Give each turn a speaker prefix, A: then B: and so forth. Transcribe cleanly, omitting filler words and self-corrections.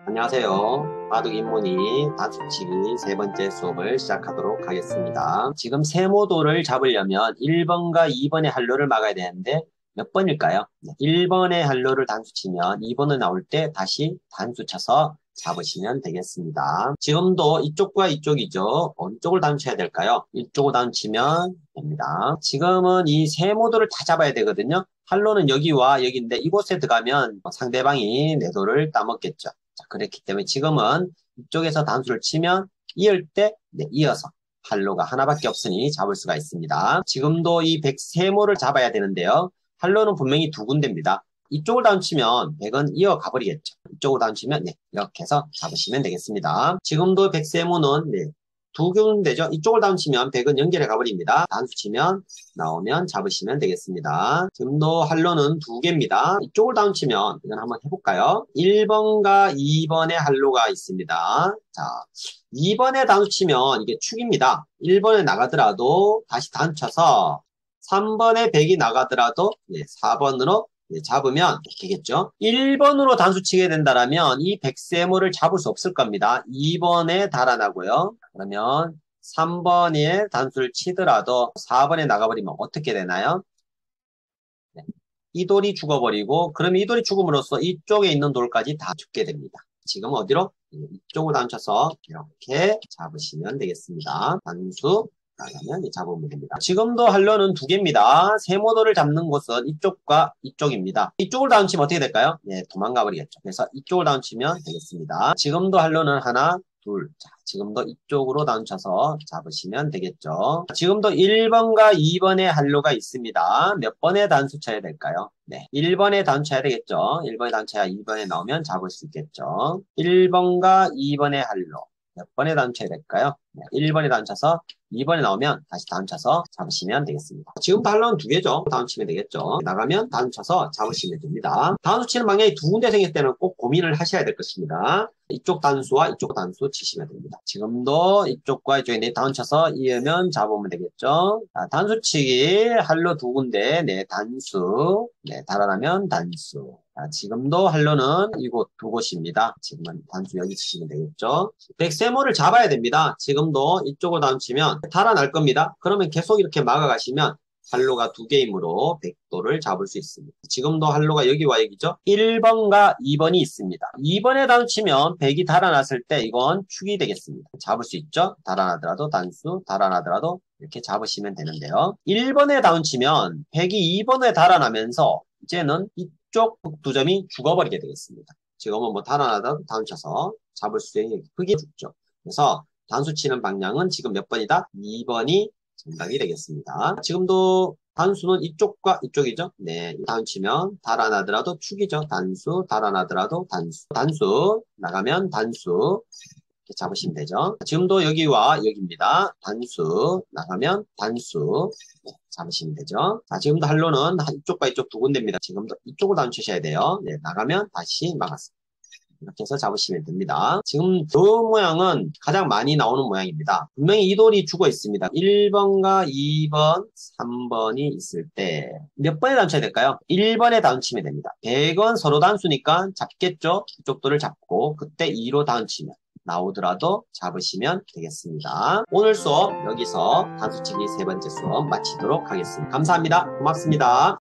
A: 안녕하세요. 바둑 입문이 단수치기 세 번째 수업을 시작하도록 하겠습니다. 지금 세모도를 잡으려면 1번과 2번의 할로를 막아야 되는데 몇 번일까요? 1번의 할로를 단수치면 2번을 나올 때 다시 단수 쳐서 잡으시면 되겠습니다. 지금도 이쪽과 이쪽이죠. 어느 쪽을 단수해야 될까요? 이쪽을 단수치면 됩니다. 지금은 이 세모도를 다 잡아야 되거든요. 할로는 여기와 여기인데 이곳에 들어가면 상대방이 내 돌을 따먹겠죠. 자, 그렇기 때문에 지금은 이쪽에서 단수를 치면 이을 때 이어서 할로가 하나밖에 없으니 잡을 수가 있습니다. 지금도 이 100세모를 잡아야 되는데요. 할로는 분명히 두 군데입니다. 이쪽을 단치면 100은 이어가 버리겠죠. 이쪽을 단치면 이렇게 해서 잡으시면 되겠습니다. 지금도 100세모는 두 군데죠. 이쪽을 단치면 100은 연결해 가버립니다. 단수 치면 나오면 잡으시면 되겠습니다. 지금도 할로는 두 개입니다. 이쪽을 다운치면 이건 한번 해볼까요? 1번과 2번의 할로가 있습니다. 자, 2번에 다운치면 이게 축입니다. 1번에 나가더라도 다시 다운쳐서 3번에 100이 나가더라도 4번으로 잡으면 되겠죠. 1번으로 단수 치게 된다면 이 100세모를 잡을 수 없을 겁니다. 2번에 달아나고요. 그러면 3번에 단수를 치더라도 4번에 나가버리면 어떻게 되나요? 이 돌이 죽어버리고 그러면 이 돌이 죽음으로써 이쪽에 있는 돌까지 다 죽게 됩니다. 지금 어디로? 이쪽으로 단쳐서 이렇게 잡으시면 되겠습니다. 단수 나가면 잡으면 됩니다. 지금도 할로는 두 개입니다. 세모도를 잡는 곳은 이쪽과 이쪽입니다. 이쪽을 다운치면 어떻게 될까요? 도망가 버리겠죠. 그래서 이쪽을 다운치면 되겠습니다. 지금도 할로는 하나, 둘. 자, 지금도 이쪽으로 다운쳐서 잡으시면 되겠죠. 지금도 1번과 2번의 할로가 있습니다. 몇 번의 단수 쳐야 될까요? 1번에 단쳐야 되겠죠. 1번에 단쳐야 2번에 나오면 잡을 수 있겠죠. 1번과 2번의 할로. 몇 번에 단쳐야 될까요? 1번에 단쳐서 2번에 나오면 다시 단쳐서 잡으시면 되겠습니다. 지금 할로는 두 개죠. 단치면 되겠죠. 나가면 단쳐서 잡으시면 됩니다. 단수 치는 방향이 두 군데 생길 때는 꼭 고민을 하셔야 될 것입니다. 이쪽 단수와 이쪽 단수 치시면 됩니다. 지금도 이쪽과 이쪽에 단쳐서 이으면 잡으면 되겠죠. 자, 단수치기 할로 두 군데 단수 달아나면 단수. 자, 지금도 할로는 이곳 두 곳입니다. 지금은 단수 여기 치시면 되겠죠. 100세모를 잡아야 됩니다. 지금도 이쪽으로 단치면 달아날 겁니다. 그러면 계속 이렇게 막아가시면 할로가 두 개이므로 100도를 잡을 수 있습니다. 지금도 할로가 여기와 여기죠. 1번과 2번이 있습니다. 2번에 단치면 100이 달아났을 때 이건 축이 되겠습니다. 잡을 수 있죠. 달아나더라도 단수, 달아나더라도 이렇게 잡으시면 되는데요. 1번에 다운치면 100이 2번에 달아나면서 이제는 이쪽 두 점이 죽어버리게 되겠습니다. 지금은 뭐 달아나더라도 다운쳐서 잡을 수 있는 크게 죽죠. 그래서 단수 치는 방향은 지금 몇 번이다? 2번이 정답이 되겠습니다. 지금도 단수는 이쪽과 이쪽이죠? 다운치면 달아나더라도 축이죠. 단수, 달아나더라도 단수. 단수, 나가면 단수. 이렇게 잡으시면 되죠. 지금도 여기와 여기입니다. 단수, 나가면 단수. 잡으시면 되죠. 자, 지금도 할로는 이쪽과 이쪽 두 군데입니다. 지금도 이쪽으로 단추셔야 돼요. 나가면 다시 막았습니다. 이렇게 해서 잡으시면 됩니다. 지금 이 모양은 가장 많이 나오는 모양입니다. 분명히 이 돌이 죽어 있습니다. 1번과 2번, 3번이 있을 때 몇 번에 단쳐야 될까요? 1번에 단치면 됩니다. 100은 서로 단수니까 잡겠죠? 이쪽 돌을 잡고 그때 2로 단치면 나오더라도 잡으시면 되겠습니다. 오늘 수업 여기서 단수치기 세 번째 수업 마치도록 하겠습니다. 감사합니다. 고맙습니다.